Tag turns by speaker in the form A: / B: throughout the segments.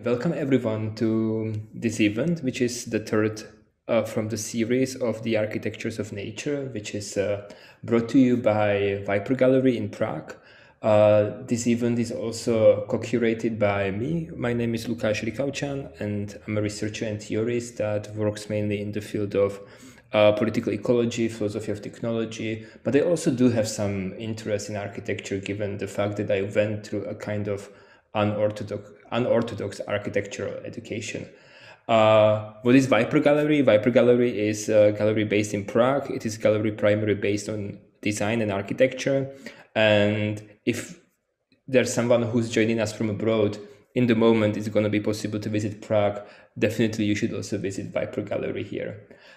A: Welcome everyone to this event, which is the third from the series of the Architectures of Nature, which is brought to you by Viper Gallery in Prague. This event is also co-curated by me. My name is Lukáš Rikaučan, and I'm a researcher and theorist that works mainly in the field of political ecology, philosophy of technology, but I also do have some interest in architecture, given the fact that I went through a kind of unorthodox architectural education. What is Viper Gallery? Viper Gallery is a gallery based in Prague. It is a gallery primarily based on design and architecture. And if there's someone who's joining us from abroad, in the moment it's going to be possible to visit Prague, definitely you should also visit Viper Gallery here.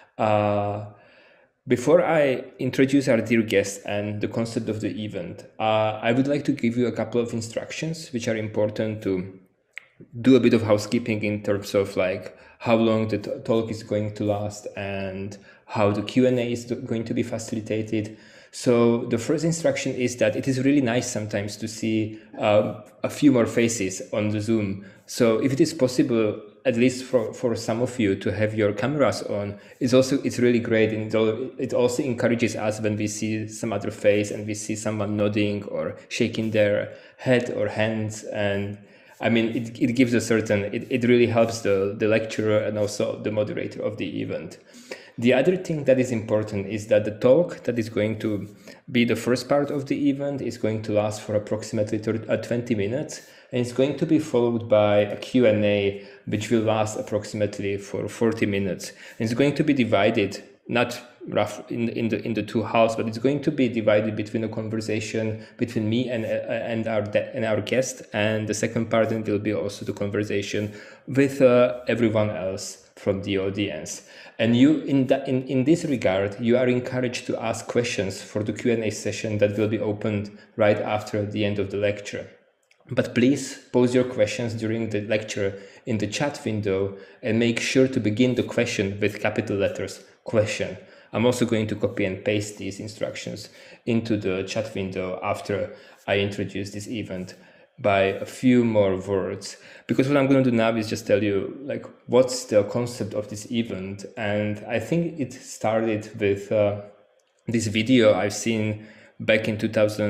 A: Before I introduce our dear guest and the concept of the event, I would like to give you a couple of instructions which are important to do a bit of housekeeping in terms of like how long the talk is going to last and how the Q&A is going to be facilitated. So the first instruction is that it is really nice sometimes to see a few more faces on the Zoom. So if it is possible, at least for some of you, to have your cameras on, it's really great, and it also encourages us when we see some other face and we see someone nodding or shaking their head or hands. And I mean, it gives a certain, it really helps the lecturer and also the moderator of the event. The other thing that is important is that the talk that is going to be the first part of the event is going to last for approximately 20 minutes, and it's going to be followed by a Q&A which will last approximately for 40 minutes. And it's going to be divided, not rough in the two halves, but it's going to be divided between a conversation between me and our guest, and the second part then will be also the conversation with everyone else from the audience. And you, in this regard, you are encouraged to ask questions for the Q&A session that will be opened right after the end of the lecture. But please pose your questions during the lecture in the chat window and make sure to begin the question with capital letters, question. I'm also going to copy and paste these instructions into the chat window after I introduce this event by a few more words, because what I'm going to do now is just tell you like what's the concept of this event. And I think it started with this video I've seen back in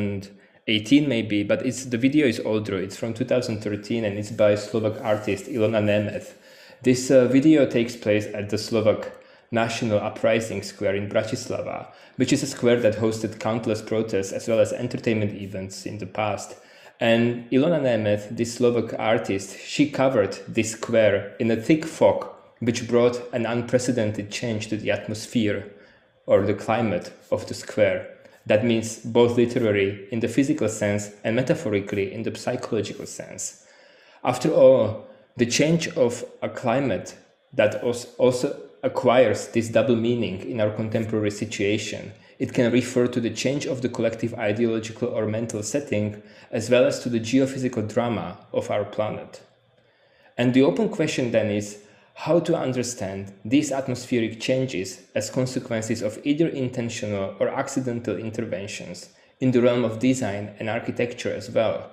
A: 2018 maybe, but the video is older. It's from 2013 and it's by Slovak artist Ilona Németh. This video takes place at the Slovak National Uprising Square in Bratislava, which is a square that hosted countless protests as well as entertainment events in the past. And Ilona Németh, this Slovak artist, she covered this square in a thick fog, which brought an unprecedented change to the atmosphere or the climate of the square. That means both literally in the physical sense and metaphorically in the psychological sense. After all, the change of a climate that also acquires this double meaning in our contemporary situation. It can refer to the change of the collective ideological or mental setting, as well as to the geophysical drama of our planet. And the open question then is how to understand these atmospheric changes as consequences of either intentional or accidental interventions in the realm of design and architecture as well.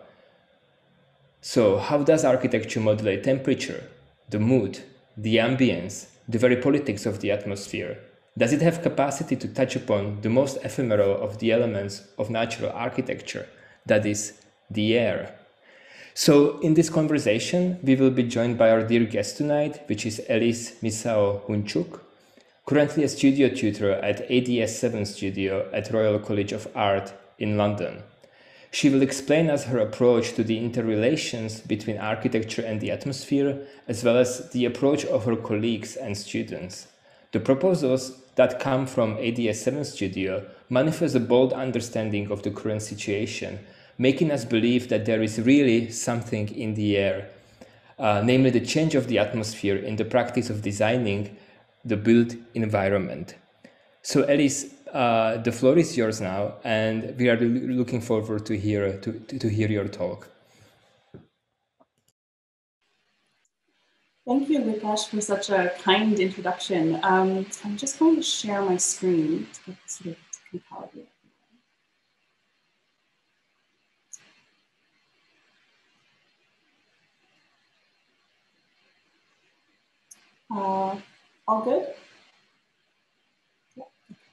A: So how does architecture modulate temperature, the mood, the ambience, the very politics of the atmosphere? Does it have capacity to touch upon the most ephemeral of the elements of natural architecture, that is, the air? So in this conversation, we will be joined by our dear guest tonight, which is Elise Misao Hunchuck, currently a studio tutor at ADS 7 Studio at Royal College of Art in London. She will explain us her approach to the interrelations between architecture and the atmosphere, as well as the approach of her colleagues and students. The proposals that come from ADS 7 Studio manifest a bold understanding of the current situation, making us believe that there is really something in the air, namely the change of the atmosphere in the practice of designing the built environment. So Elise, the floor is yours now, and we are looking forward to hear your talk.
B: Thank you, Lukáš, for such a kind introduction. I'm just going to share my screen to get this sort of compatible. All good? Yeah.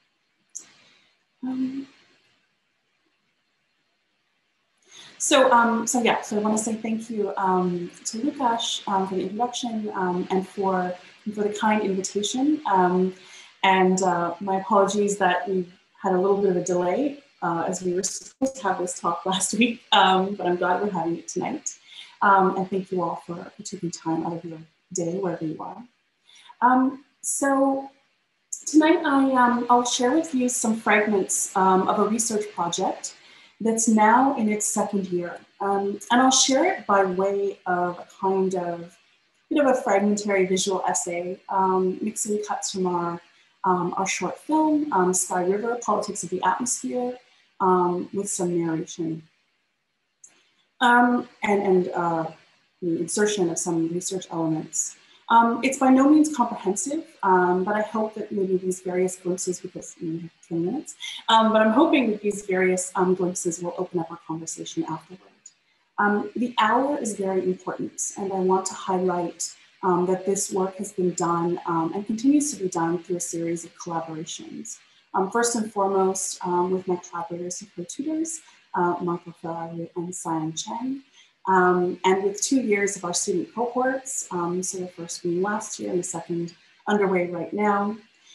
B: So I want to say thank you to Lukasz for the introduction and for the kind invitation. My apologies that we had a little bit of a delay as we were supposed to have this talk last week, but I'm glad we're having it tonight. And thank you all for taking time out of your day, wherever you are. So tonight I'll share with you some fragments of a research project that's now in its second year. And I'll share it by way of a kind of bit of a fragmentary visual essay, mixing cuts from our short film, Sky River, Politics of the Atmosphere, with some narration. And the insertion of some research elements. It's by no means comprehensive, but I hope that maybe these various glimpses, because we have 10 minutes, but I'm hoping that these various glimpses will open up our conversation afterward. The hour is very important, and I want to highlight that this work has been done and continues to be done through a series of collaborations. First and foremost, with my collaborators and co-tutors, Marco Ferrari and Sian Cheng. And with 2 years of our student cohorts, so the first being last year and the second underway right now.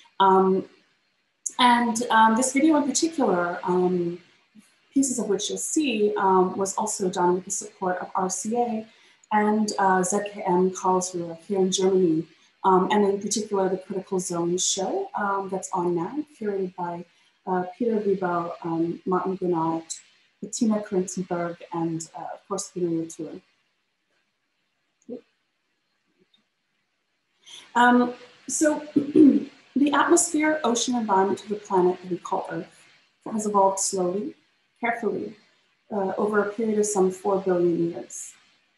B: This video in particular, pieces of which you'll see, was also done with the support of RCA and ZKM Karlsruhe here in Germany, and in particular the Critical Zones show that's on now, curated by Peter Wiebel, Martin Gunnard, Bettina Krenzenberg, and of course, Ilona Németh. So the atmosphere, ocean environment of the planet that we call Earth has evolved slowly, carefully, over a period of some 4 billion years.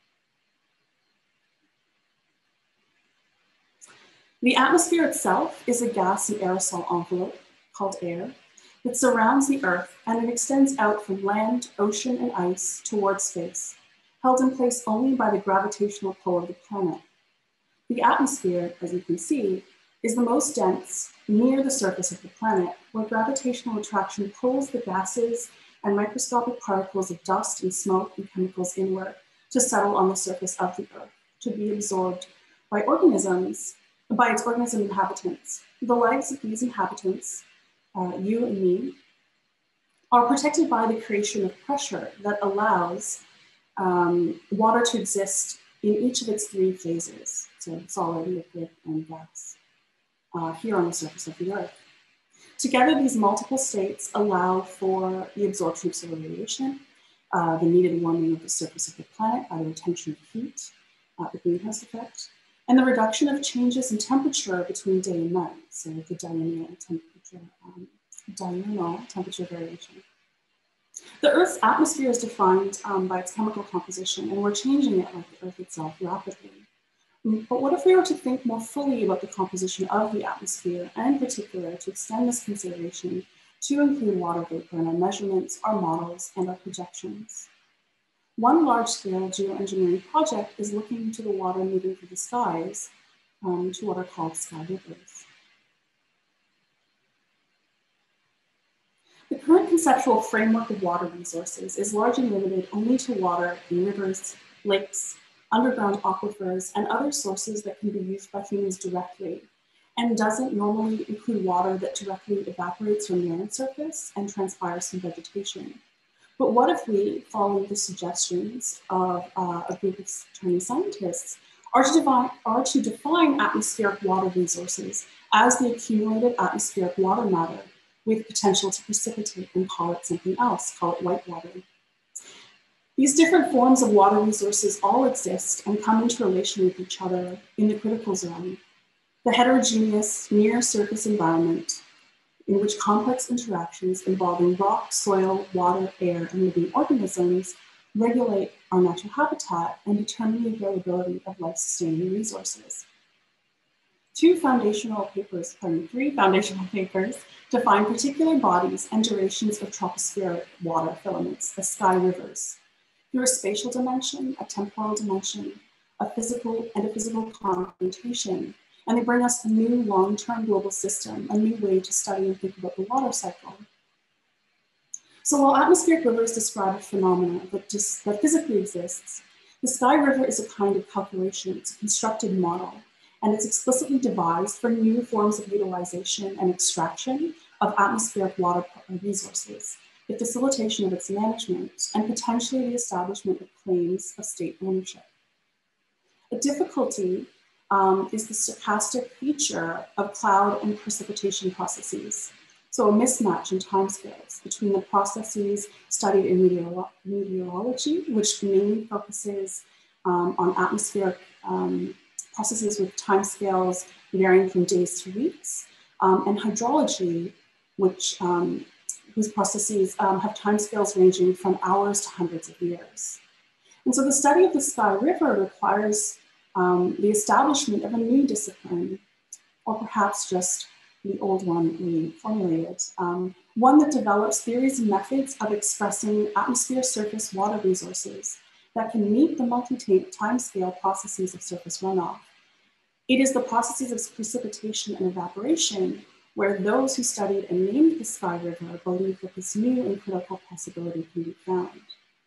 B: The atmosphere itself is a gas and aerosol envelope called air that surrounds the Earth, and it extends out from land, ocean, and ice towards space, held in place only by the gravitational pull of the planet. The atmosphere, as you can see, is the most dense near the surface of the planet, where gravitational attraction pulls the gases and microscopic particles of dust and smoke and chemicals inward to settle on the surface of the Earth, to be absorbed by its organism inhabitants. The lives of these inhabitants, you and me, are protected by the creation of pressure that allows water to exist in each of its 3 phases, so solid, liquid, and gas, here on the surface of the Earth. Together, these multiple states allow for the absorption of solar radiation, the needed warming of the surface of the planet by the retention of heat, the greenhouse effect, and the reduction of changes in temperature between day and night, so the diurnal temperature variation. The Earth's atmosphere is defined by its chemical composition, and we're changing it like the Earth itself rapidly. But what if we were to think more fully about the composition of the atmosphere, and in particular to extend this consideration to include water vapor in our measurements, our models, and our projections? One large-scale geoengineering project is looking into the water moving through the skies to what are called sky rivers. The current conceptual framework of water resources is largely limited only to water in rivers, lakes, underground aquifers, and other sources that can be used by humans directly, and doesn't normally include water that directly evaporates from the land surface and transpires from vegetation. But what if we, following the suggestions of a group of Chinese scientists, are to define atmospheric water resources as the accumulated atmospheric water matter with potential to precipitate and call it something else, call it white water. These different forms of water resources all exist and come into relation with each other in the critical zone, the heterogeneous near surface environment in which complex interactions involving rock, soil, water, air, and living organisms regulate our natural habitat and determine the availability of life-sustaining resources. 3 foundational papers define particular bodies and durations of tropospheric water filaments, the sky rivers, through a spatial dimension, a temporal dimension, a physical confrontation, And they bring us a new long-term global system, a new way to study and think about the water cycle. So while atmospheric rivers describe a phenomenon that physically exists, the sky river is a kind of calculation, it's a constructed model, and it's explicitly devised for new forms of utilization and extraction of atmospheric water resources, the facilitation of its management, and potentially the establishment of claims of state ownership. A difficulty is the stochastic feature of cloud and precipitation processes. So a mismatch in timescales between the processes studied in meteorology, which mainly focuses on atmospheric processes with timescales varying from days to weeks, and hydrology, which whose processes have timescales ranging from hours to hundreds of years. And so the study of the Sky River requires the establishment of a new discipline, or perhaps just the old one reformulated, one that develops theories and methods of expressing atmosphere surface water resources that can meet the multi-timescale processes of surface runoff. It is the processes of precipitation and evaporation where those who studied and named the Sky River believe that this new and critical possibility can be found.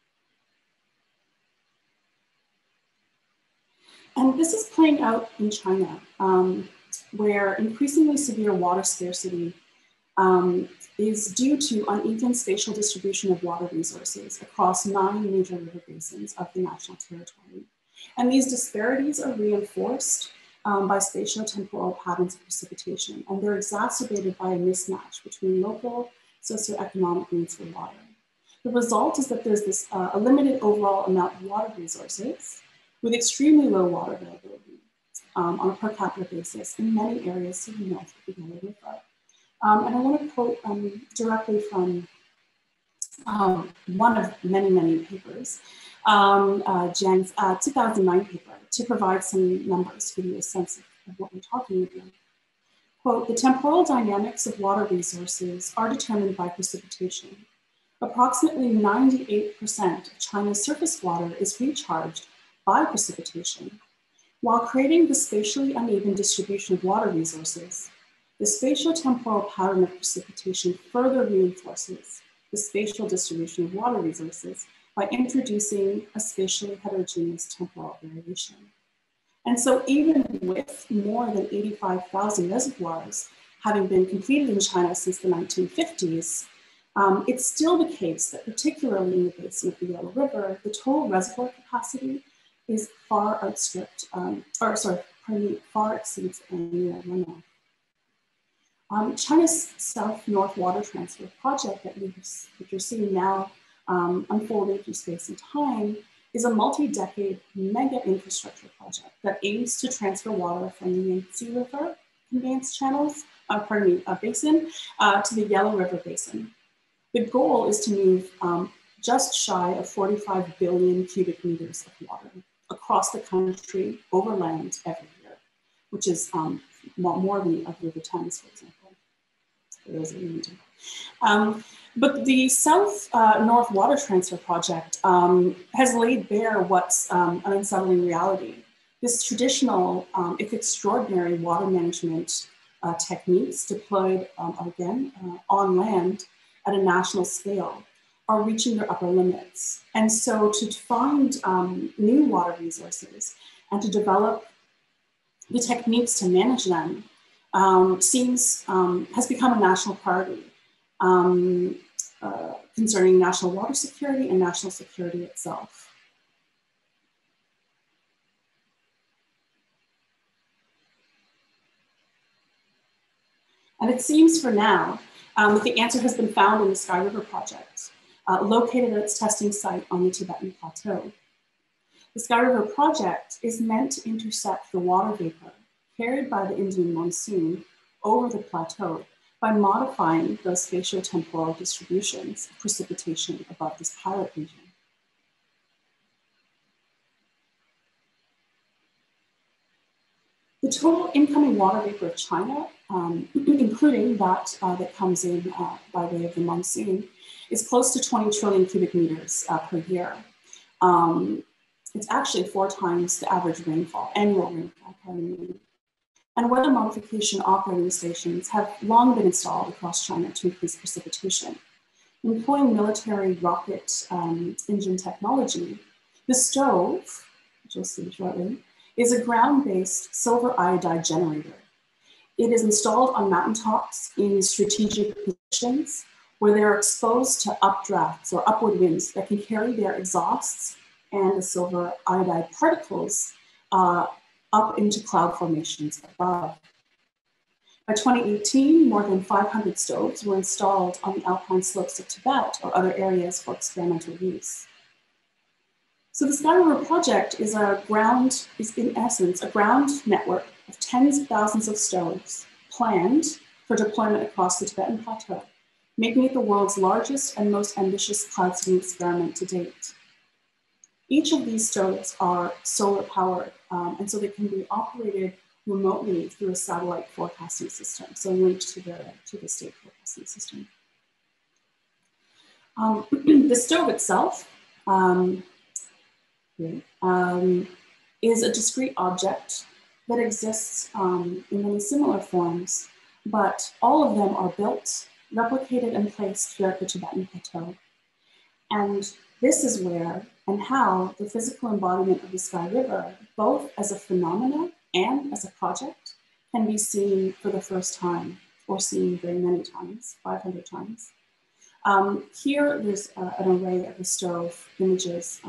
B: And this is playing out in China, where increasingly severe water scarcity is due to uneven spatial distribution of water resources across 9 major river basins of the national territory. And these disparities are reinforced by spatio-temporal patterns of precipitation, and they're exacerbated by a mismatch between local socioeconomic needs for water. The result is that there's this a limited overall amount of water resources with extremely low water availability on a per capita basis in many areas to the north of the Yellow River. And I want to quote directly from one of many, many papers, Jiang's 2009 paper, to provide some numbers to give you a sense of what we're talking about. Quote, the temporal dynamics of water resources are determined by precipitation. Approximately 98% of China's surface water is recharged by precipitation. While creating the spatially uneven distribution of water resources, the spatio-temporal pattern of precipitation further reinforces the spatial distribution of water resources by introducing a spatially heterogeneous temporal variation. And so even with more than 85,000 reservoirs having been completed in China since the 1950s, it's still the case that particularly in the basin of the Yellow River, the total reservoir capacity is far exceeds annual runoff. China's South-North Water Transfer project that you're seeing now unfolding through space and time is a multi-decade mega infrastructure project that aims to transfer water from the Yangtze River conveyance channels, basin, to the Yellow River Basin. The goal is to move just shy of 45 billion cubic meters of water across the country over land every year, which is more than a River Thames, for example. For those of you who but the South-North Water Transfer Project has laid bare what's an unsettling reality. This traditional, if extraordinary, water management techniques deployed, on land at a national scale are reaching their upper limits. And so to find new water resources and to develop the techniques to manage them has become a national priority concerning national water security and national security itself. And it seems for now that the answer has been found in the Sky River Project, located at its testing site on the Tibetan Plateau. The Sky River Project is meant to intercept the water vapor carried by the Indian monsoon over the plateau by modifying those spatio-temporal distributions of precipitation above this pilot region. The total incoming water vapor of China, including that that comes in by way of the monsoon, is close to 20 trillion cubic meters per year. It's actually 4 times the average rainfall, annual rainfall, pardon me. and weather modification operating stations have long been installed across China to increase precipitation. Employing military rocket engine technology, the stove, which you'll see shortly, is a ground-based silver iodide generator. It is installed on mountaintops in strategic positions where they are exposed to updrafts or upward winds that can carry their exhausts and the silver iodide particles up into cloud formations above. By 2018, more than 500 stoves were installed on the alpine slopes of Tibet or other areas for experimental use. So the Sky River project is in essence a ground network of tens of thousands of stoves planned for deployment across the Tibetan Plateau, making it the world's largest and most ambitious cloud seeding experiment to date. Each of these stoves are solar powered, and so they can be operated remotely through a satellite forecasting system, so linked to the state forecasting system. The stove itself is a discrete object that exists in many similar forms, but all of them are built, replicated, and placed throughout the Tibetan Plateau. And this is where and how the physical embodiment of the Sky River, both as a phenomena and as a project, can be seen for the first time, or seen very many times, 500 times. Here, there's an array of the stove images.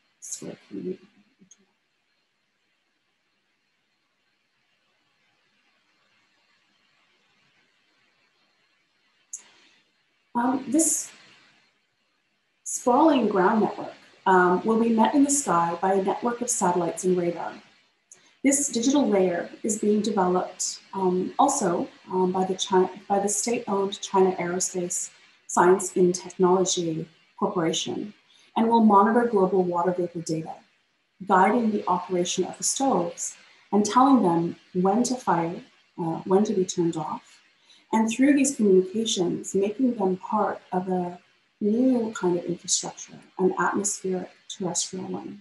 B: This sprawling ground network will be met in the sky by a network of satellites and radar. This digital layer is being developed also by the state-owned China Aerospace Science and Technology Corporation, and will monitor global water vapor data, guiding the operation of the stoves and telling them when to fire, when to be turned off, and through these communications, making them part of a new kind of infrastructure, an atmospheric terrestrial one.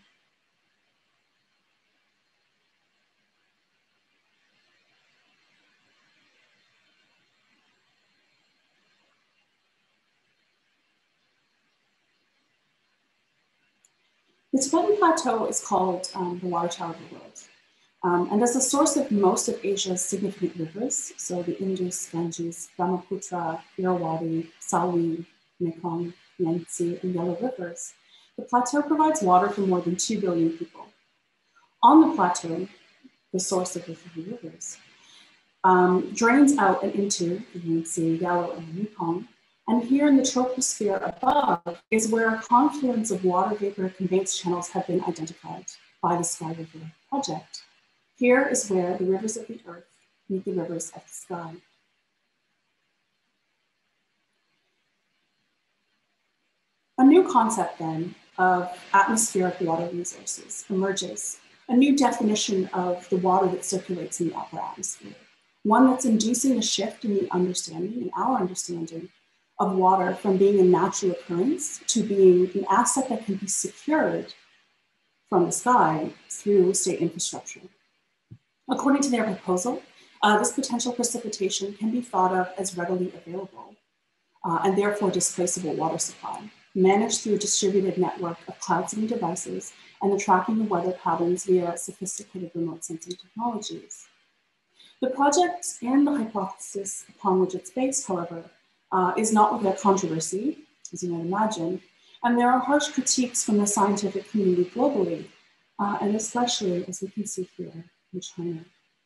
B: The Tibetan Plateau is called the water tower of the world. And as a source of most of Asia's significant rivers, so the Indus, Ganges, Brahmaputra, Irrawaddy, Salween, Mekong, Yangtze, and Yellow rivers, the plateau provides water for more than 2 billion people. On the plateau, the source of the 3 rivers, drains out and into the Yangtze, Yellow, and Mekong. And here in the troposphere above is where a confluence of water vapor conveyance channels have been identified by the Sky River project. Here is where the rivers of the earth meet the rivers of the sky. A new concept then of atmospheric water resources emerges, a new definition of the water that circulates in the upper atmosphere, one that's inducing a shift in the understanding, in our understanding, of water from being a natural occurrence to being an asset that can be secured from the sky through state infrastructure. According to their proposal, this potential precipitation can be thought of as readily available and therefore displaceable water supply, managed through a distributed network of cloud seeding devices and the tracking of weather patterns via sophisticated remote sensing technologies. The project and the hypothesis upon which it's based, however, is not without controversy, as you might imagine, and there are harsh critiques from the scientific community globally, and especially, as we can see here, in China.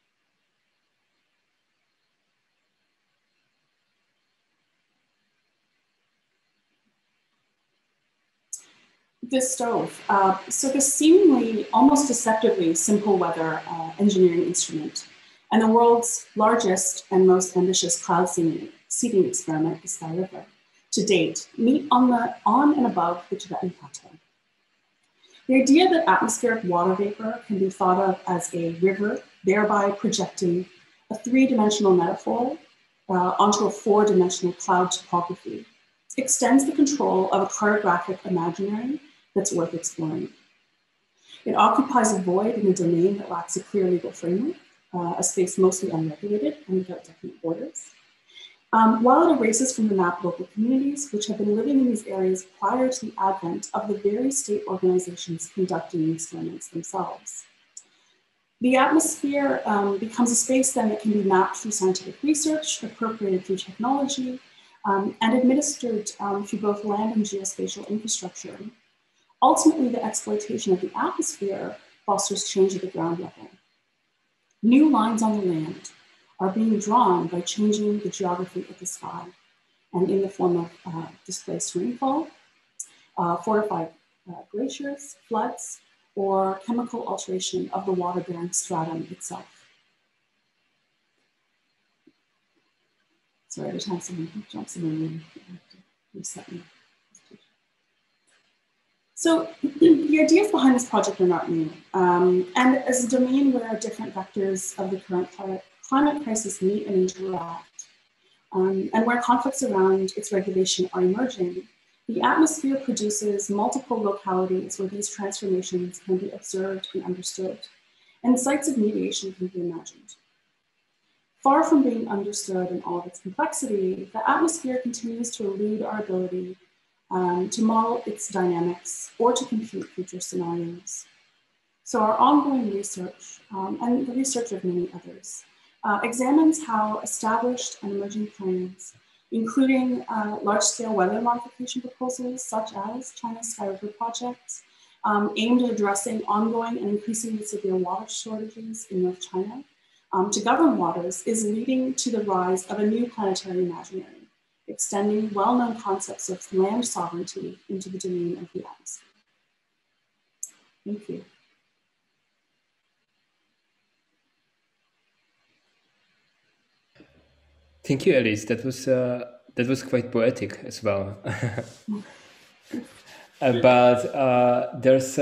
B: This stove, so this seemingly almost deceptively simple weather engineering instrument, and the world's largest and most ambitious cloud seeding experiment, the Sky River, to date, meet on and above the Tibetan Plateau. The idea that atmospheric water vapor can be thought of as a river, thereby projecting a 3-dimensional metaphor onto a 4-dimensional cloud topography, extends the control of a cartographic imaginary that's worth exploring. It occupies a void in a domain that lacks a clear legal framework, a space mostly unregulated and without definite borders. While it erases from the map local communities, which have been living in these areas prior to the advent of the very state organizations conducting the experiments themselves. The atmosphere becomes a space then that can be mapped through scientific research, appropriated through technology, and administered through both land and geospatial infrastructure. Ultimately, the exploitation of the atmosphere fosters change at the ground level. New lines on the land are being drawn by changing the geography of the sky, and in the form of displaced rainfall, fortified glaciers, floods, or chemical alteration of the water-bearing stratum itself. Sorry, every time someone jumps in the room, I have to reset me. So the ideas behind this project are not new. And as a domain where different vectors of the current climate crisis meet and interact, and where conflicts around its regulation are emerging, the atmosphere produces multiple localities where these transformations can be observed and understood, and sites of mediation can be imagined. Far from being understood in all of its complexity, the atmosphere continues to elude our ability to model its dynamics or to compute future scenarios. So our ongoing research, and the research of many others, examines how established and emerging plans, including large-scale weather modification proposals such as China's Sky River project, aimed at addressing ongoing and increasingly severe water shortages in North China, to govern waters, is leading to the rise of a new planetary imaginary, extending well-known concepts of land sovereignty into the domain of the atmosphere. Thank you.
A: Thank you, Elise. That was quite poetic as well. But there's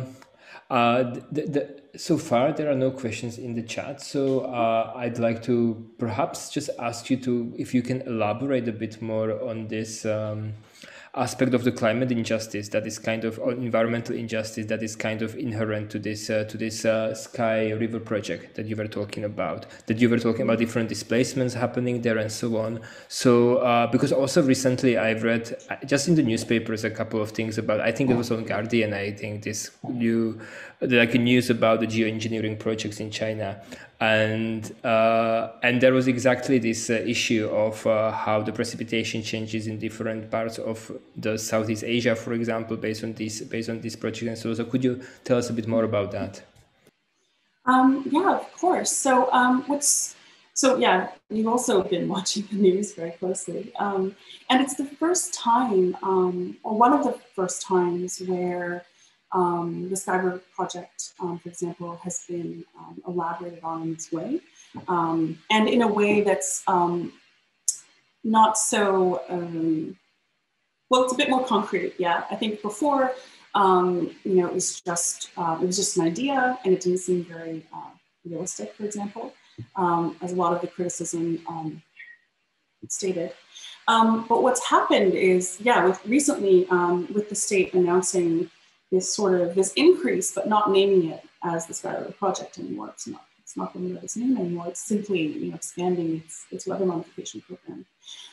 A: so far there are no questions in the chat. So I'd like to perhaps just ask you if you can elaborate a bit more on this aspect of the climate injustice that is kind of, or environmental injustice that is kind of inherent to this Sky River project that you were talking about. That you were talking about different displacements happening there and so on. So because also recently I've read just in the newspapers a couple of things about, I think it was on Guardian, I think this like a news about the geoengineering projects in China. And there was exactly this issue of how the precipitation changes in different parts of the Southeast Asia, for example, based on this project. And so could you tell us a bit more about that?
B: Yeah, of course. So yeah, you've also been watching the news very closely, and it's the first time, or one of the first times, where the Sky River project, for example, has been elaborated on in this way, and in a way that's not so, well, it's a bit more concrete. Yeah, I think before, it was just an idea, and it didn't seem very realistic, for example, as a lot of the criticism stated. But what's happened is, yeah, recently with the state announcing this increase, but not naming it as the Sky River project anymore. It's not going to have its name anymore. It's simply expanding its weather modification program.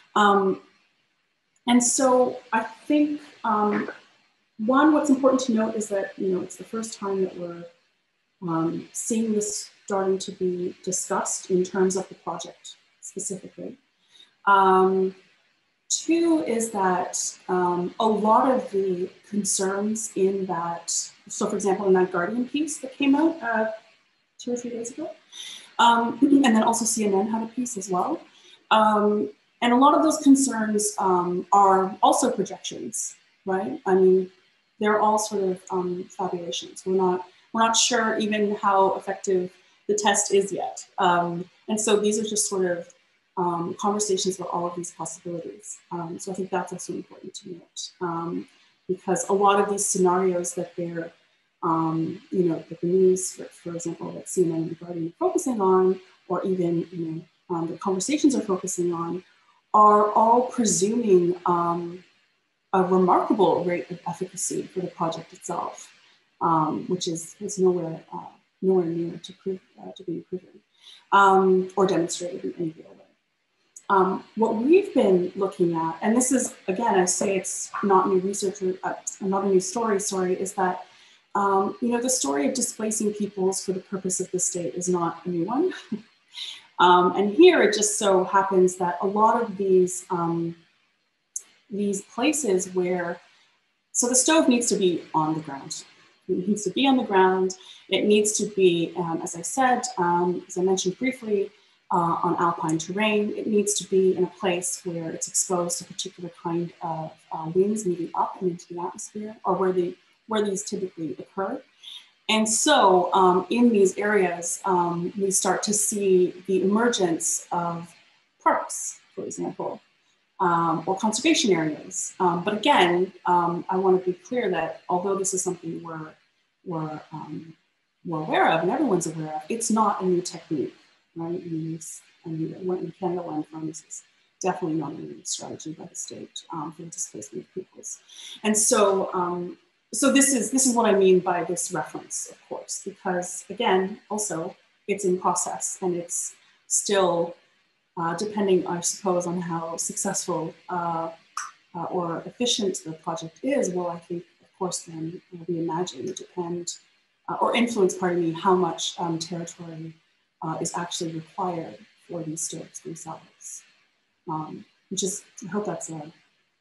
B: And so I think what's important to note is that it's the first time that we're seeing this starting to be discussed in terms of the project specifically. Two is that a lot of the concerns in that, so for example, in that Guardian piece that came out 2 or 3 days ago, and then also CNN had a piece as well. And a lot of those concerns are also projections, right? I mean, they're all sort of fabulations. We're not sure even how effective the test is yet. And so these are just sort of conversations about all of these possibilities. So I think that's also important to note, because a lot of these scenarios that they're, that the news, for example, that CNN and the Guardian are focusing on, or even the conversations are focusing on, are all presuming a remarkable rate of efficacy for the project itself, which is nowhere near to being proven. or demonstrated in any real way. What we've been looking at, and this is, again, I say it's not new research, not a new story, is that the story of displacing peoples for the purpose of the state is not a new one. And here it just so happens that a lot of these places where, so the stove needs to be on the ground. It needs to be on the ground. It needs to be, as I said, as I mentioned briefly, on alpine terrain. It needs to be in a place where it's exposed to a particular kind of winds moving up and into the atmosphere, or where these typically occur. And so in these areas, we start to see the emergence of parks, for example, or conservation areas. But again, I want to be clear that although this is something we're aware of and everyone's aware of, it's not a new technique, right? In Canada land farms is definitely not a new strategy by the state for the displacement of peoples. And so, so this is what I mean by this reference, of course, because again, also it's in process and it's still depending, I suppose, on how successful or efficient the project is, will I think, of course, then reimagine, depend, or influence, pardon me, how much territory is actually required for these stoves themselves. Which is, I hope that's a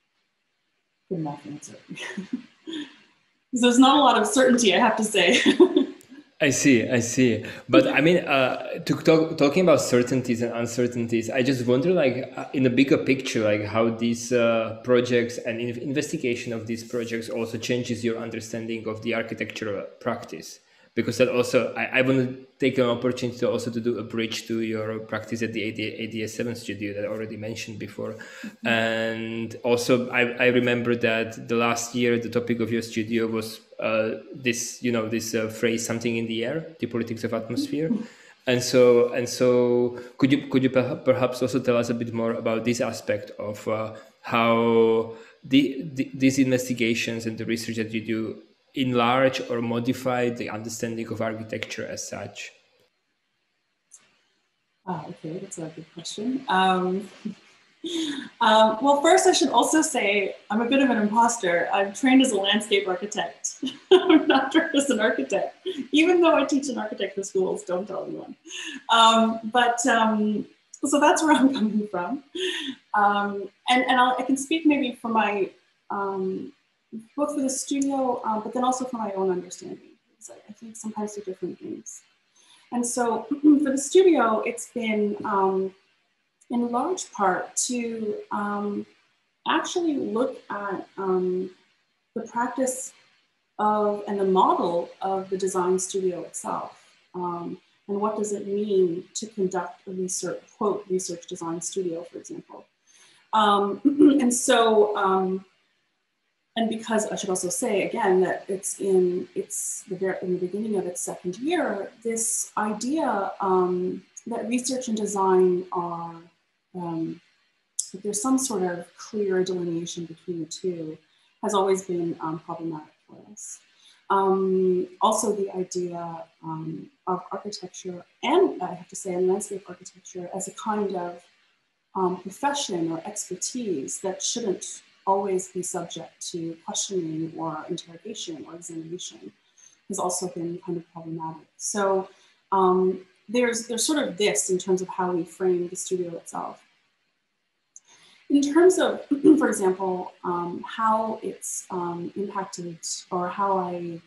B: good enough answer. There's not a lot of certainty, I have to say.
A: I see. But I mean, talking about certainties and uncertainties, I just wonder, like, in a bigger picture, like how these projects and investigation of these projects also changes your understanding of the architectural practice. Because that also, I want to take an opportunity to also to do a bridge to your practice at the ADS7 studio that I already mentioned before. Mm-hmm. And also, I remember that the last year, the topic of your studio was this phrase, something in the air, the politics of atmosphere. And so could you perhaps also tell us a bit more about this aspect of how these investigations and the research that you do enlarge or modify the understanding of architecture as such?
B: Okay, that's a good question. Well, first I should also say I'm a bit of an imposter. I'm trained as a landscape architect. I'm not trained as an architect, even though I teach in architecture schools, don't tell anyone. So that's where I'm coming from. And I can speak maybe for my, both for the studio, but then also for my own understanding. Because I think sometimes they're different things. And so for the studio, it's been in large part to actually look at the practice of and the model of the design studio itself. And what does it mean to conduct a research, quote, research design studio, for example. And so, and because I should also say again that it's in the beginning of its second year, this idea that research and design are, that there's some sort of clear delineation between the two has always been problematic for us. Also the idea of architecture, and I have to say landscape architecture, as a kind of profession or expertise that shouldn't always be subject to questioning or interrogation or examination, has also been kind of problematic. So there's sort of this in terms of how we frame the studio itself. In terms of, for example, how it's impacted, or how in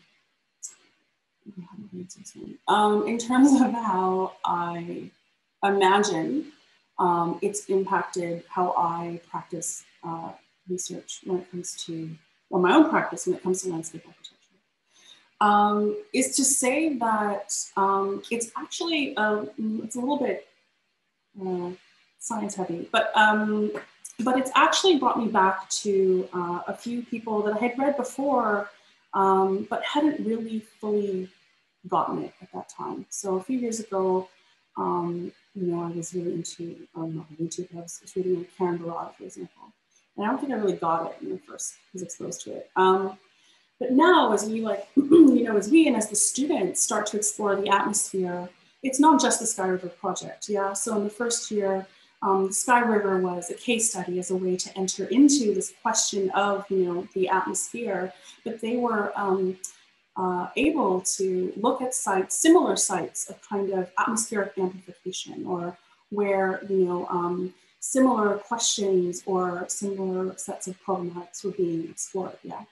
B: terms of how I imagine it's impacted how I practice research when it comes to, or my own practice when it comes to landscape architecture, is to say that it's actually, it's a little bit science heavy, but it's actually brought me back to a few people that I had read before, but hadn't really fully gotten it at that time. So a few years ago, I was really into, not really into, but I was reading like Karen Barad, for example. And I don't think I really got it when I first was exposed to it. But now, as we as we and as the students start to explore the atmosphere it's not just the Sky River project. Yeah, so in the first year, the Sky River was a case study as a way to enter into this question of, the atmosphere, but they were able to look at sites, similar sites of kind of atmospheric amplification, or where, similar questions or similar sets of problematics were being explored. Yeah.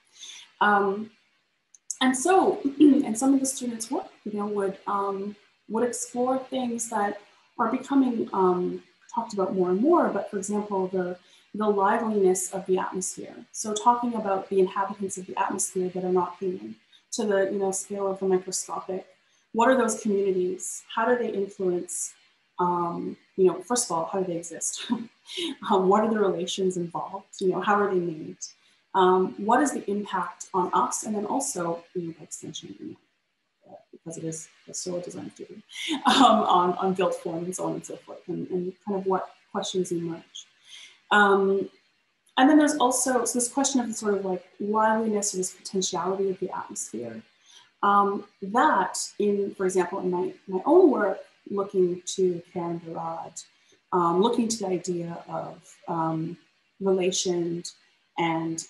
B: And so, and some of the students' work, would explore things that are becoming talked about more and more, but for example, the liveliness of the atmosphere. So talking about the inhabitants of the atmosphere that are not human, to the scale of the microscopic. What are those communities? How do they influence? First of all, how do they exist? What are the relations involved? How are they made? What is the impact on us? And then also, by extension, because it is a soil design student, on built form and so on and so forth, and kind of what questions emerge. And then there's also this question of the sort of like liveliness or this potentiality of the atmosphere. That, for example, in my own work, looking to Karen Barad, looking to the idea of relation and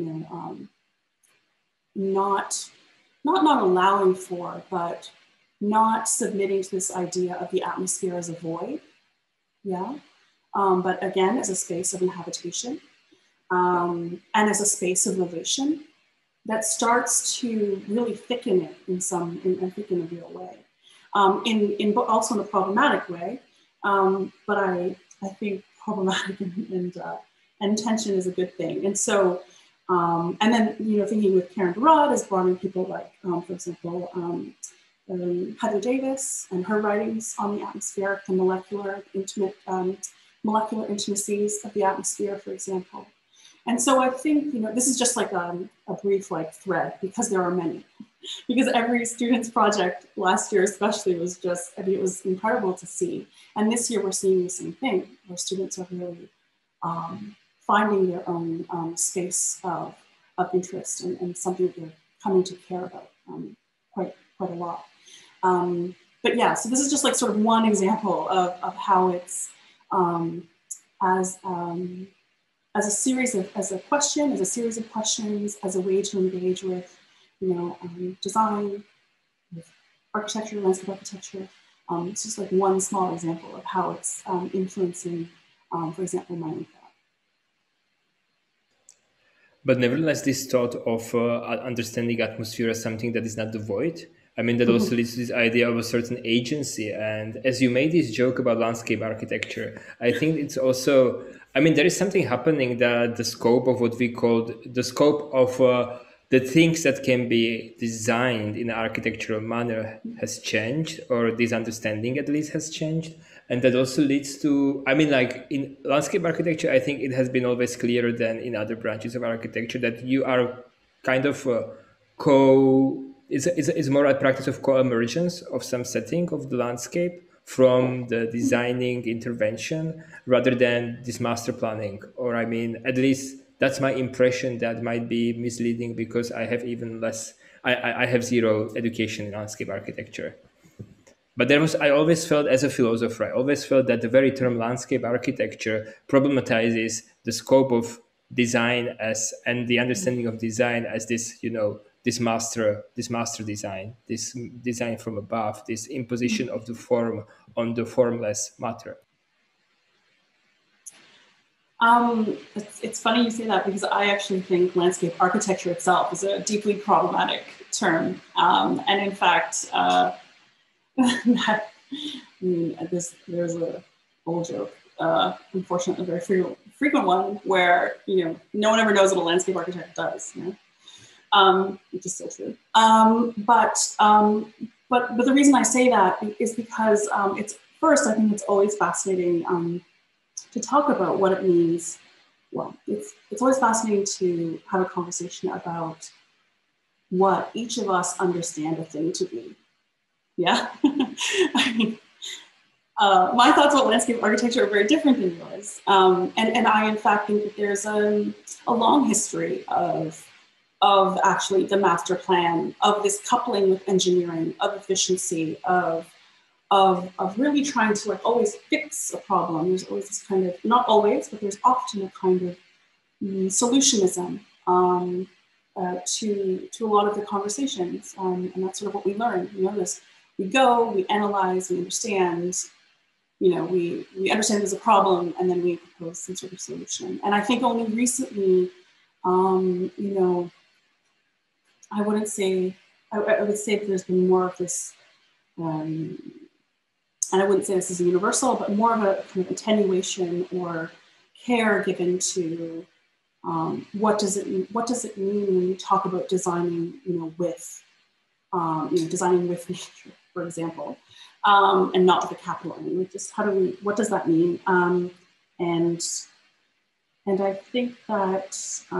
B: not allowing for, but not submitting to this idea of the atmosphere as a void, yeah, but again as a space of inhabitation. And as a space of relation that starts to really thicken it I think in a real way, also in a problematic way, but I think problematic and tension is a good thing. And so, and then thinking with Karen Barad has brought in people like, for example, Heather Davis and her writings on the atmospheric and molecular intimacies of the atmosphere, for example. And so I think, this is just like a brief thread, because there are many, because every student's project last year especially was just, it was incredible to see. And this year we're seeing the same thing, where students are really finding their own space of interest and something that they're coming to care about quite a lot. But yeah, so this is just like sort of one example of how it's as a series of questions, as a way to engage with, design, with architecture, landscape architecture. It's just like one small example of how it's influencing, for example, my own thought.
A: But nevertheless, this thought of understanding atmosphere as something that is not the void, I mean, that also leads to this idea of a certain agency. And as you made this joke about landscape architecture, I think it's also, I mean, there is something happening that the scope of what we call the scope of the things that can be designed in an architectural manner has changed, or this understanding at least has changed. And that also leads to, I mean, like in landscape architecture, I think it has been always clearer than in other branches of architecture that you are kind of it's more a practice of co-emergence of some setting of the landscape from the designing intervention rather than this master planning. Or I mean, at least that's my impression. That might be misleading because I have even less, I have zero education in landscape architecture. But I always felt as a philosopher, I always felt that the very term landscape architecture problematizes the scope of design and the understanding of design as this, this master design, this design from above, this imposition of the form on the formless matter.
B: It's funny you say that, because I actually think landscape architecture itself is a deeply problematic term. And in fact, there's an old joke, unfortunately a very frequent one, where no one ever knows what a landscape architect does, which is so true. But the reason I say that is because I think it's always fascinating to talk about what it means. Well, it's always fascinating to have a conversation about what each of us understand a thing to be. Yeah. I mean, my thoughts about landscape architecture are very different than yours. And I, in fact, think that there's a long history of actually the master plan, of this coupling with engineering, of efficiency, of of really trying to like always fix a problem. There's always this kind of, not always, but there's often a kind of solutionism to a lot of the conversations, and that's sort of what we learn. You know, this we go, we analyze, we understand. You know, we understand there's a problem, and then we propose some sort of solution. And I think only recently, you know, I wouldn't say I would say that there's been more of this. And I wouldn't say this is universal, but more of a kind of attenuation or care given to what does it mean when you talk about designing, you know, with designing with nature, for example, and not with a capital N. Just what does that mean? And I think that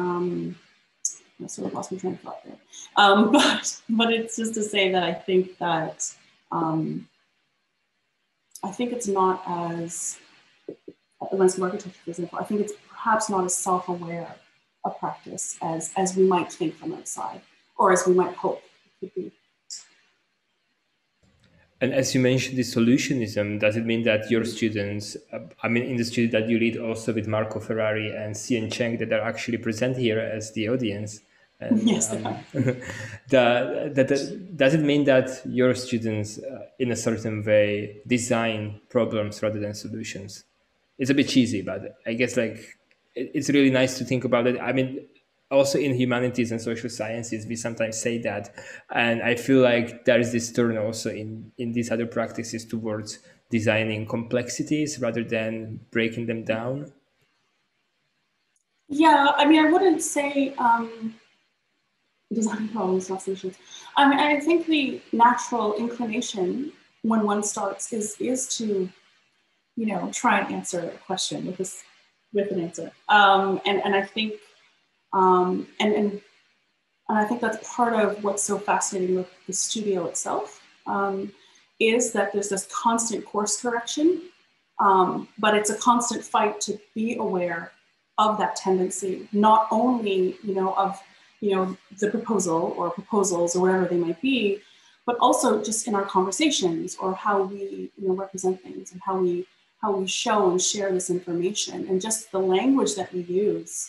B: I sort of lost my train of thought there, but it's just to say that I think that. I think it's not as, landscape architecture, for example, I think it's perhaps not as self-aware a practice as we might think from outside, or as we might hope it could be.
A: And as you mentioned, the solutionism, does it mean that your students, I mean, in the study that you lead also with Marco Ferrari and Xian Cheng, that are actually present here as the audience? And,
B: yes,
A: does it mean that your students, in a certain way, design problems rather than solutions? It's a bit cheesy, but I guess like it's really nice to think about it. I mean, also in humanities and social sciences, we sometimes say that, and I feel like there is this turn also in these other practices towards designing complexities rather than breaking them down.
B: Yeah, I mean, I wouldn't say designing problems, not solutions. I mean, I think the natural inclination when one starts is to, you know, try and answer a question with an answer. And I think, and I think that's part of what's so fascinating with the studio itself, is that there's this constant course correction, but it's a constant fight to be aware of that tendency, not only, you know, of, you know, the proposal or proposals or whatever they might be, but also just in our conversations or how we, you know, represent things and how we show and share this information, and just the language that we use.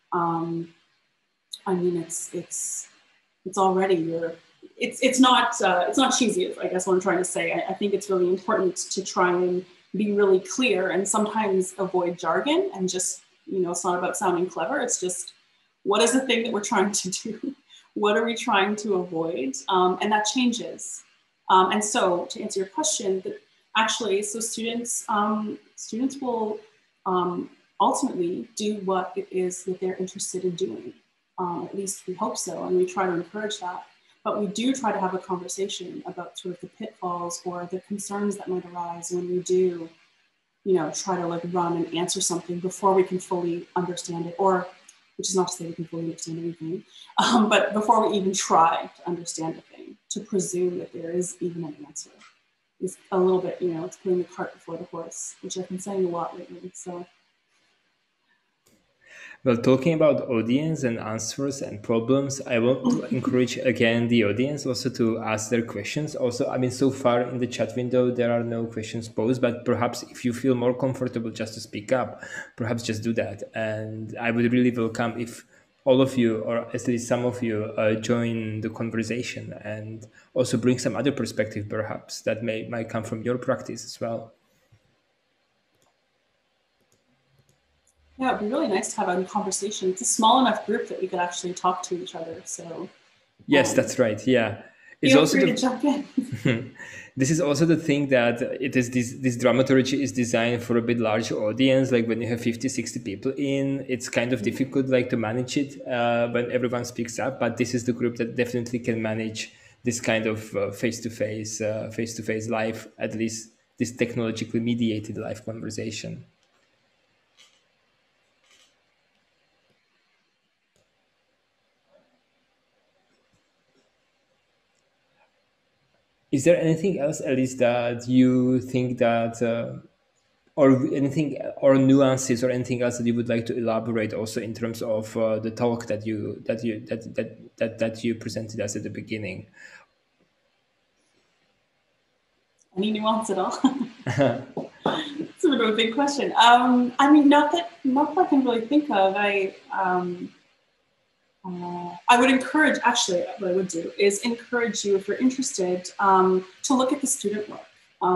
B: I mean, it's already it's not cheesy, I guess what I'm trying to say. I think it's really important to try and be really clear and sometimes avoid jargon and just, you know, it's not about sounding clever. It's just, what is the thing that we're trying to do? What are we trying to avoid? And that changes. And so to answer your question, actually, so students will ultimately do what it is that they're interested in doing. At least we hope so, and we try to encourage that. But we do try to have a conversation about sort of the pitfalls or the concerns that might arise when we do, you know, try to like run and answer something before we can fully understand it, or, which is not to say we can fully understand anything, but before we even try to understand a thing, to presume that there is even an answer is a little bit, you know, it's putting the cart before the horse, which I've been saying a lot lately, so.
A: Well, talking about audience and answers and problems, I want to encourage again the audience also to ask their questions. Also, I mean, so far in the chat window, there are no questions posed, but perhaps if you feel more comfortable just to speak up, perhaps just do that. And I would really welcome if all of you, or at least some of you, join the conversation and also bring some other perspective, perhaps, that might come from your practice as well.
B: Yeah, it'd be really nice to have a conversation. It's a small enough group that we could actually talk to each other. So
A: yes, that's right. Yeah,
B: it's feel free to jump in.
A: This is also the thing that it is this dramaturgy is designed for a bit larger audience. Like when you have 50, 60 people in, it's kind of difficult like to manage it when everyone speaks up. But this is the group that definitely can manage this kind of face-to-face live, at least this technologically mediated live conversation. Is there anything else, Elise, that you think that, or anything, or nuances, or anything else that you would like to elaborate, also in terms of the talk that you presented us at the beginning?
B: Any nuance at all? It's a bit of a big question. I mean, not that I can really think of. I would encourage, actually, what I would do is encourage you, if you're interested, to look at the student work.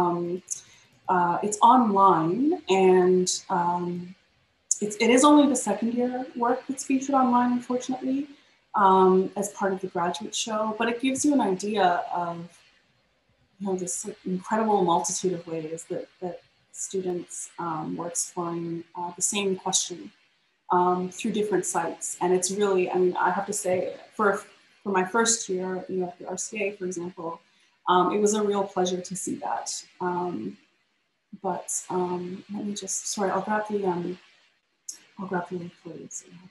B: It's online, and it is only the second year work that's featured online, unfortunately, as part of the graduate show, but it gives you an idea of this incredible multitude of ways that students were exploring the same question through different sites. And it's really, I mean, I have to say, for my first year, at the RCA, for example, it was a real pleasure to see that. But let me just, sorry, I'll grab the link for you.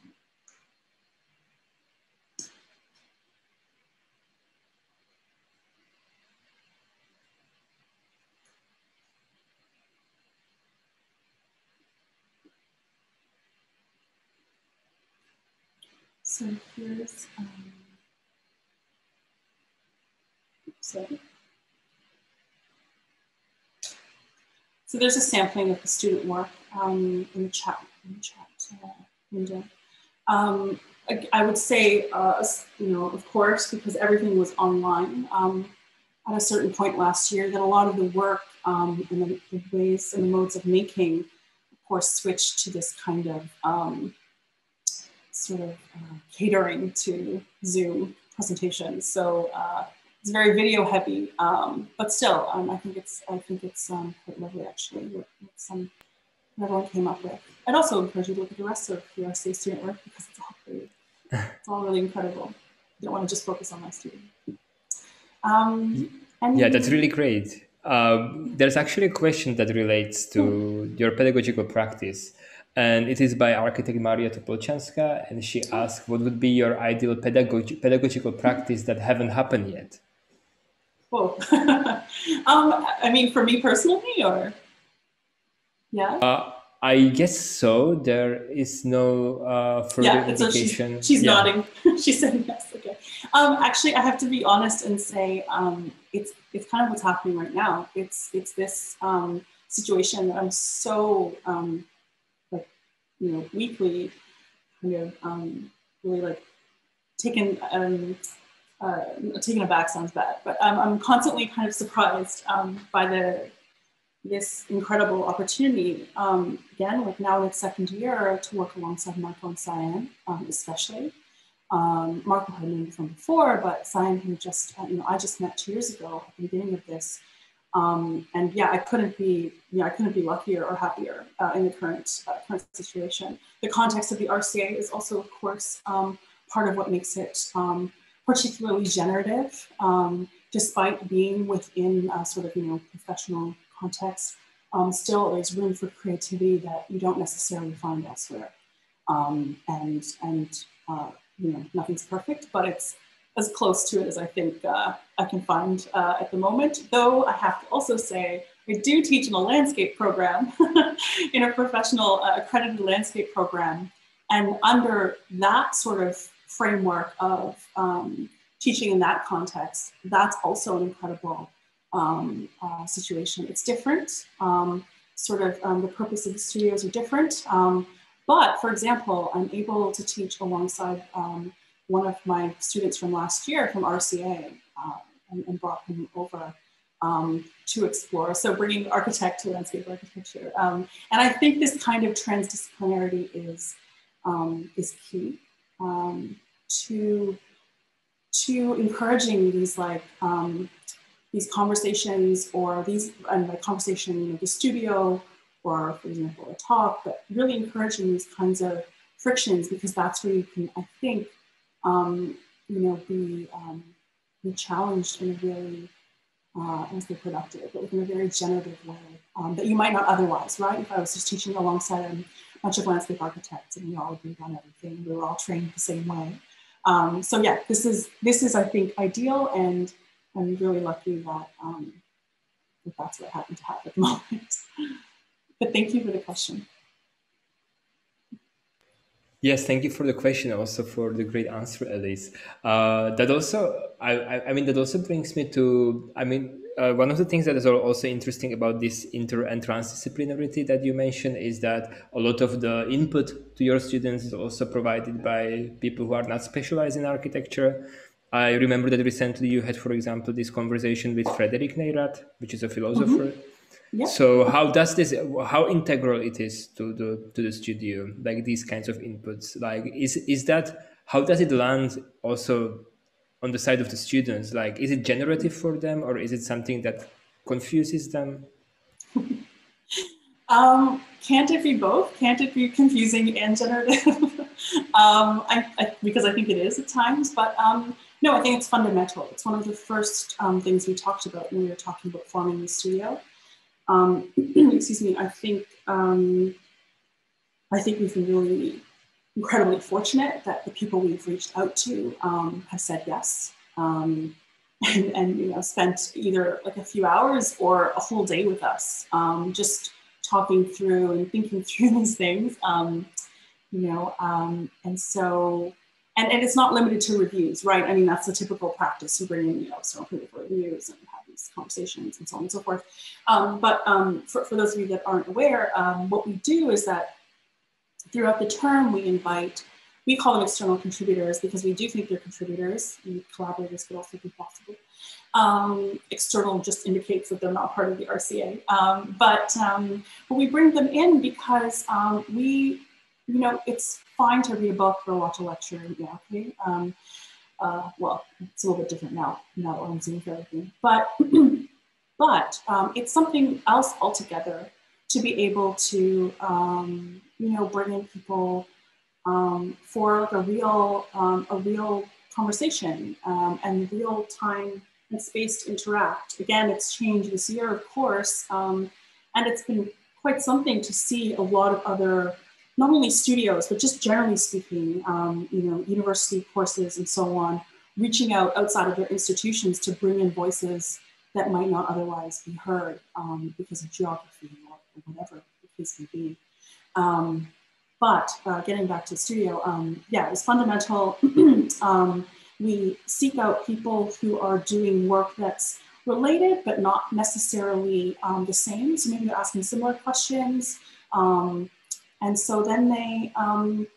B: So here's, sorry. So there's a sampling of the student work in the chat window. I would say, of course, because everything was online at a certain point last year, that a lot of the work and the ways and the modes of making, of course, switched to this kind of catering to Zoom presentations. So it's very video heavy, but still, I think it's quite lovely, actually, what everyone came up with. I'd also encourage you to look at the rest of the RCA student work, because it's all really incredible. I don't want to just focus on my student.
A: Yeah, that's really great. There's actually a question that relates to your pedagogical practice, and it is by architect Maria Topolchanska, and she asked, what would be your ideal pedagogical practice that haven't happened yet?
B: Whoa. I mean, for me personally, or? Yeah?
A: I guess so. There is no further indication.
B: She's nodding. She's saying yes. Okay. Actually, I have to be honest and say it's kind of what's happening right now. It's this situation that I'm so weekly kind of really taken aback sounds bad, but I'm constantly kind of surprised by this incredible opportunity, again, now in its second year, to work alongside Marco and Cyan, especially. Marco had known me from before, but Cyan, who I just met 2 years ago at the beginning of this. And yeah, I couldn't be luckier or happier in the current situation. The context of the RCA is also, of course, part of what makes it particularly generative, despite being within a sort of professional context. Still, there's room for creativity that you don't necessarily find elsewhere. Nothing's perfect, but it's as close to it as I think I can find at the moment. Though I have to also say, I do teach in a landscape program, in a professional accredited landscape program. And under that sort of framework of teaching in that context, that's also an incredible situation. It's different. The purpose of the studios are different. But for example, I'm able to teach alongside one of my students from last year from RCA and brought him over to explore. So bringing architect to landscape architecture. And I think this kind of transdisciplinarity is key to encouraging these conversations, or by conversation, the studio, or for example, a talk, but really encouraging these kinds of frictions, because that's where you can, I think, be challenged in a really, I won't say productive, but in a very generative way that you might not otherwise, right? If I was just teaching alongside a bunch of landscape architects and we all agreed on everything, we were all trained the same way. So yeah, this is I think ideal, and I'm really lucky that that's what happened to happen at the moment. But thank you for the question.
A: Yes, thank you for the question, also for the great answer, Elise. That also, that also brings me to, one of the things that is also interesting about this inter and transdisciplinarity that you mentioned is that a lot of the input to your students is also provided by people who are not specialized in architecture. I remember that recently you had, for example, this conversation with Frederick Neirath, which is a philosopher.
B: Yeah.
A: So how does this, how integral it is to the studio, like these kinds of inputs? Like, is that, how does it land also on the side of the students? Like, is it generative for them, or is it something that confuses them?
B: Can't it be both? Can't it be confusing and generative? Because I think it is at times, but no, I think it's fundamental. It's one of the first things we talked about when we were talking about forming the studio. Excuse me. I think we've been really incredibly fortunate that the people we've reached out to have said yes. And you know, spent either like a few hours or a whole day with us, just talking through and thinking through these things. And so, and it's not limited to reviews, right? I mean, that's the typical practice. You bring in, you know, several people for reviews and have these conversations and so on and so forth. But for those of you that aren't aware, what we do is that throughout the term, we call them external contributors because we do think they're contributors. Collaborators could also be possible. External just indicates that they're not part of the RCA. But we bring them in because you know, it's fine to read a book or watch a lecture. Yeah, okay. Well, it's a little bit different now that we're on Zoom for everything. But it's something else altogether to be able to, you know, bring in people for like a real conversation and real time and space to interact. Again, it's changed this year, of course, and it's been quite something to see a lot of other, not only studios, but just generally speaking, you know, university courses and so on, reaching out outside of their institutions to bring in voices that might not otherwise be heard because of geography or whatever the case may be. But getting back to the studio, yeah, it was fundamental. We seek out people who are doing work that's related, but not necessarily the same. So maybe they're asking similar questions. And so then they come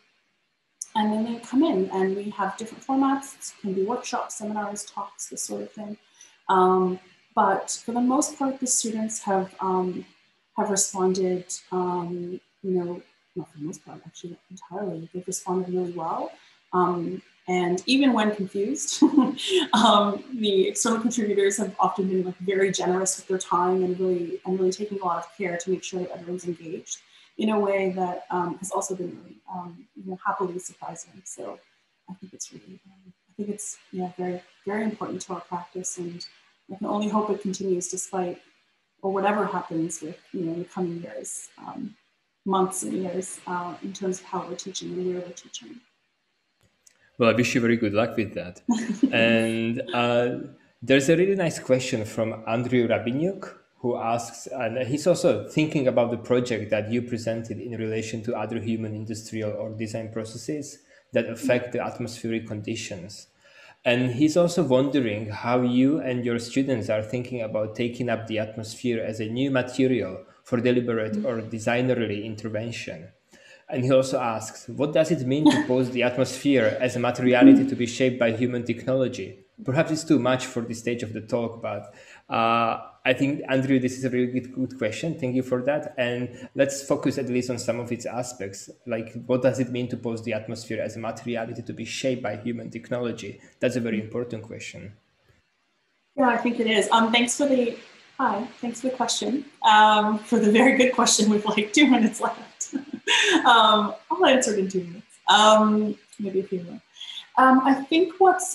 B: in and we have different formats. It can be workshops, seminars, talks, this sort of thing. But for the most part, the students have responded, you know, not for the most part, actually entirely. They've responded really well. And even when confused, the external contributors have often been like very generous with their time and really taking a lot of care to make sure that everyone's engaged in a way that has also been really, you know, happily surprising. So I think it's really, I think it's, yeah, very, very important to our practice, and I can only hope it continues despite, or whatever happens with, you know, in the coming years, months and years, in terms of how we're teaching and where we're teaching.
A: Well, I wish you very good luck with that. And there's a really nice question from Andrew Rabinyuk, who asks, and he's also thinking about the project that you presented in relation to other human industrial or design processes that affect the atmospheric conditions. And he's also wondering how you and your students are thinking about taking up the atmosphere as a new material for deliberate or designerly intervention. And he also asks, what does it mean to pose the atmosphere as a materiality to be shaped by human technology? Perhaps it's too much for this stage of the talk, but I think, Andrew, this is a really good question. Thank you for that. And let's focus at least on some of its aspects. Like, what does it mean to pose the atmosphere as a materiality to be shaped by human technology? That's a very important question.
B: Yeah, I think it is. Thanks for the question. For the very good question with like 2 minutes left. I'll answer it in 2 minutes. Maybe a few more. I think what's,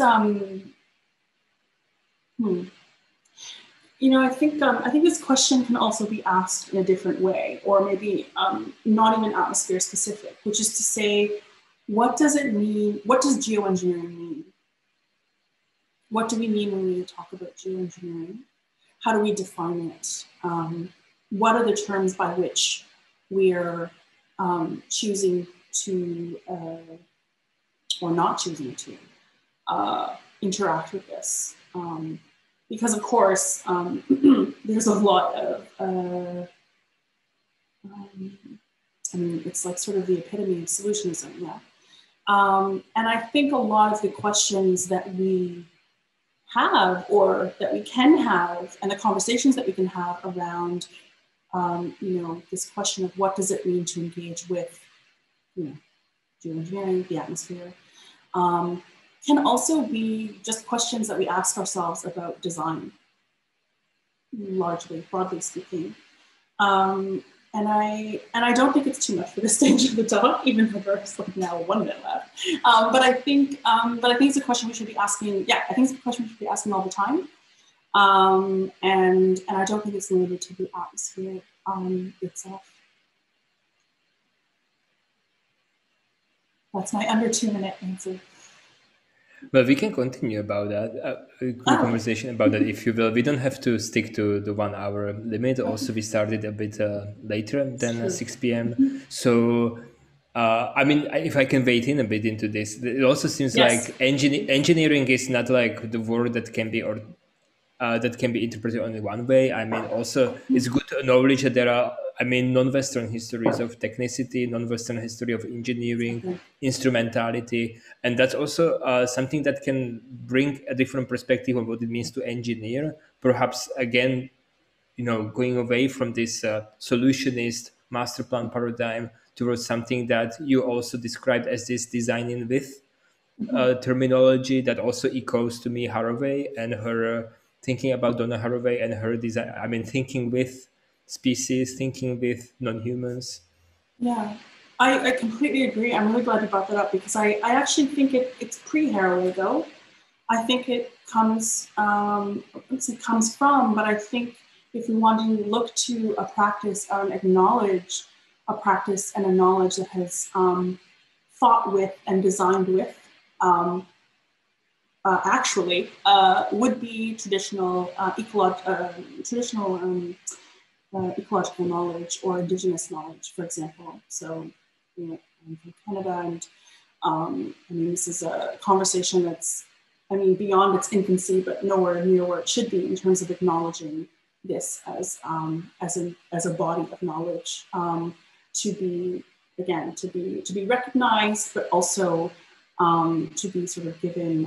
B: you know, I think this question can also be asked in a different way, or maybe not even atmosphere specific, which is to say, what does it mean? What does geoengineering mean? What do we mean when we talk about geoengineering? How do we define it? What are the terms by which we're choosing to, or not choosing to, interact with this? because of course, there's a lot of, I mean, it's like sort of the epitome of solutionism, yeah. And I think a lot of the questions that we have or that we can have and the conversations that we can have around, you know, this question of what does it mean to engage with, you know, geoengineering, the atmosphere, can also be just questions that we ask ourselves about design, largely, broadly speaking. And I don't think it's too much for this stage of the talk, even though there's like now 1 minute left. But I think it's a question we should be asking. Yeah, I think it's a question we should be asking all the time. And I don't think it's limited to the atmosphere itself. That's my under 2 minute answer.
A: Well, we can continue about that, a conversation about that if you will. We don't have to stick to the 1 hour limit. Also, we started a bit later than 6 p.m. So, I mean, if I can wait in a bit into this, it also seems
B: Yes.
A: like engineering is not like the word that can be that can be interpreted only one way. I mean, also it's good to acknowledge that there are, I mean, non-Western histories of technicity, non-Western history of engineering,
B: Exactly.
A: instrumentality, and that's also something that can bring a different perspective of what it means to engineer. Perhaps again, you know, going away from this solutionist master plan paradigm towards something that you also described as this designing with terminology that also echoes to me Haraway and her thinking about Donna Haraway and her design. I mean, thinking with species, thinking with non-humans.
B: Yeah, I completely agree. I'm really glad you brought that up because I actually think it's pre-Haraway though. I think it comes, it comes from, but I think if we want to look to a practice or acknowledge a practice and a knowledge that has thought with and designed with, actually, would be traditional, ecological knowledge or indigenous knowledge, for example. So, you know, I'm from Canada, and I mean, this is a conversation that's, I mean, beyond its infancy, but nowhere near where it should be in terms of acknowledging this as a body of knowledge to be, again, to be recognized, but also to be sort of given.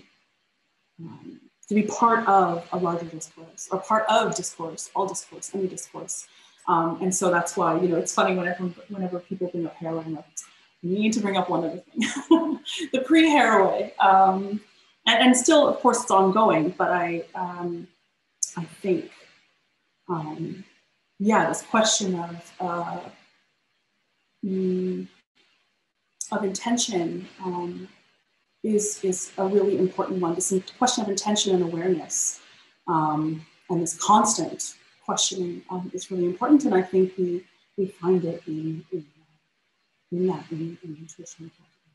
B: To be part of a larger discourse or part of discourse, all discourse, any discourse. And so that's why, you know, it's funny whenever people bring up Haraway, I'm like, we need to bring up one other thing, the pre-Haraway. And still, of course, it's ongoing, but I think, yeah, this question of intention is a really important one. This question of intention and awareness, and this constant questioning is really important. And I think we find it in intuition.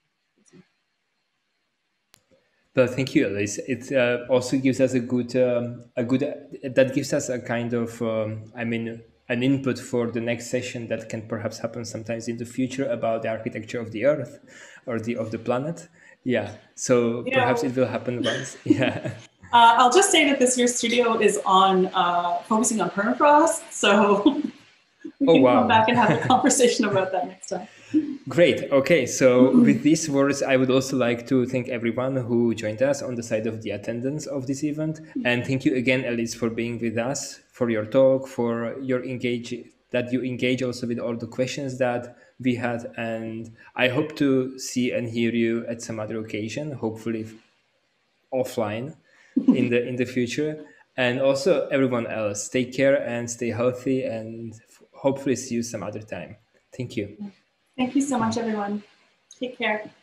A: Well, thank you, Elise. It also gives us that gives us a kind of, I mean, an input for the next session that can perhaps happen sometimes in the future about the architecture of the Earth or of the planet. Yeah. So perhaps it will happen once. Yeah.
B: I'll just say that this year's studio is on focusing on permafrost, so we can come back and have a conversation about that next time.
A: Great. Okay. So with these words, I would also like to thank everyone who joined us on the side of the attendance of this event. And thank you again, Elise, for being with us, for your talk, for your that you engage also with all the questions that we had. And I hope to see and hear you at some other occasion, hopefully offline in the future. And also everyone else, take care and stay healthy, and hopefully see you some other time. Thank you.
B: Thank you so much, everyone. Take care.